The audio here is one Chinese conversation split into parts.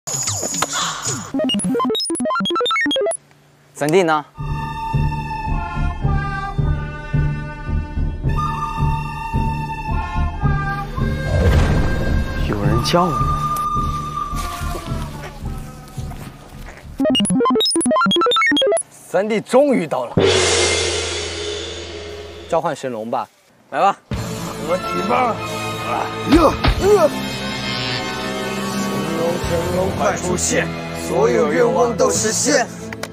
三弟呢？有人叫我。 三弟终于到了，召唤神龙吧，来吧，合体吧！神龙快出现，所有愿望都实现。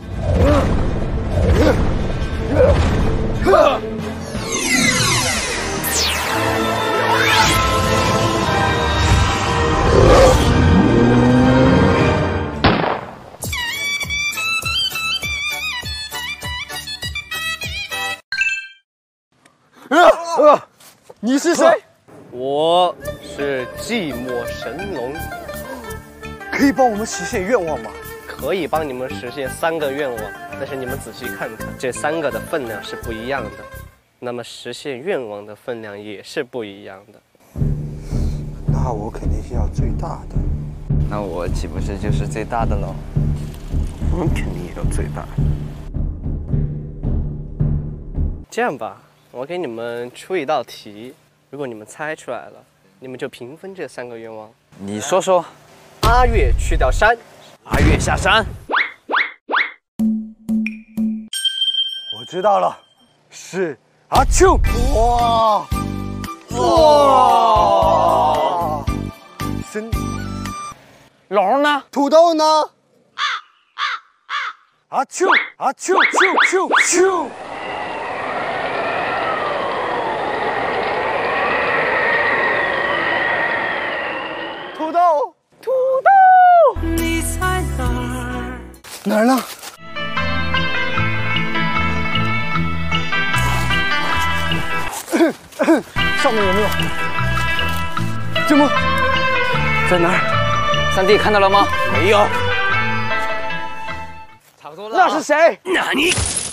你是谁？ 我是寂寞神龙， 可以帮我们实现愿望吗？ 可以帮你们实现3个愿望，但是你们仔细看看，这3个的分量是不一样的，那么实现愿望的分量也是不一样的。 那我肯定是要最大的。 那我岂不是就是最大的喽？ 我肯定也要最大的。 这样吧，我给你们出一道题，如果你们猜出来了，你们就平分这3个愿望。 你说说。 阿月去掉山， 阿月下山。 我知道了，是阿秋。哇！神龙呢？ 土豆呢？阿秋，阿秋，秋。 土豆。 你在哪儿？ 哪儿呢？ 上面有没有？ 怎么？ 在哪儿？三弟看到了吗？没有。差不多了。 那是谁？ 那你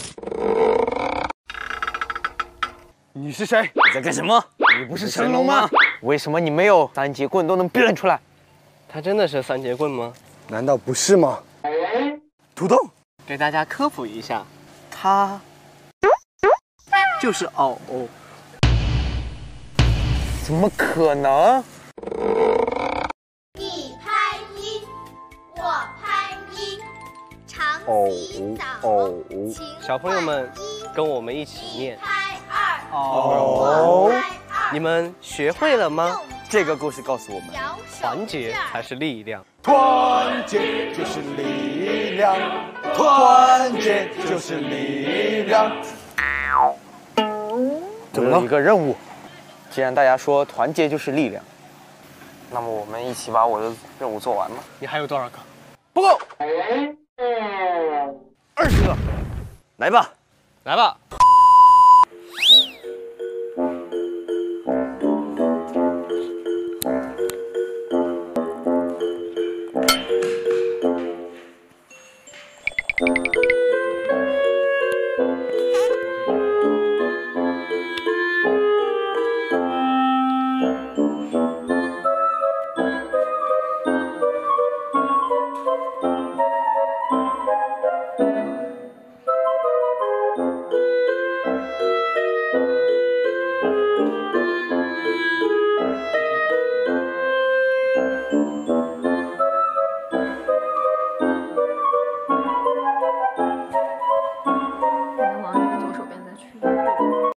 你是谁？ 你在干什么？ 你不是神龙吗？ 为什么你没有3节棍都能变出来？ 他真的是3节棍吗？ 难道不是吗？土豆， 给大家科普一下，他就是偶。 怎么可能？ 你拍1，我拍1，常洗澡，请小朋友们跟我们一起念。 拍2， 哦， 你们学会了吗？ 这个故事告诉我们， 团结才是力量。 团结就是力量，团结就是力量。 怎么了？一个任务。既然大家说团结就是力量，那么我们一起把我的任务做完吧。 你还有多少个？ 不够，20个。来吧， 来吧。